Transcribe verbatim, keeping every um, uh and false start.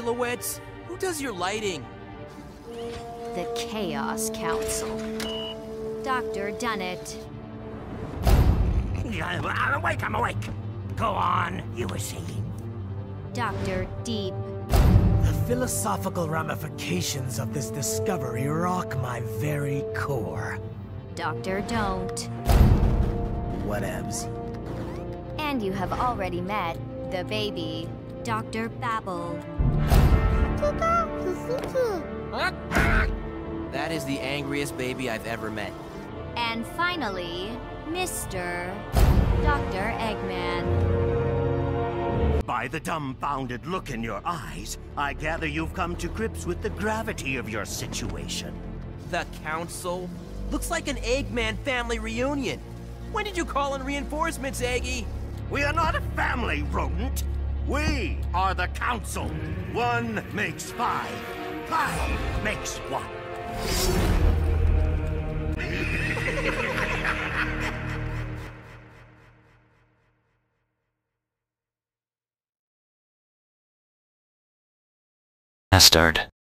silhouettes? Who does your lighting? The Chaos Council. Doctor Dunnett. I'm awake, I'm awake. Go on, you were saying. Doctor Deep. The philosophical ramifications of this discovery rock my very core. Doctor Don't. Whatevs. And you have already met the baby, Doctor Babble. That is the angriest baby I've ever met. And finally, Mister Doctor Eggman. By the dumbfounded look in your eyes, I gather you've come to grips with the gravity of your situation. The Council? Looks like an Eggman family reunion. When did you call in reinforcements, Eggy? We are not a family, rodent. We are the Council. One makes five. Five makes one. Bastard.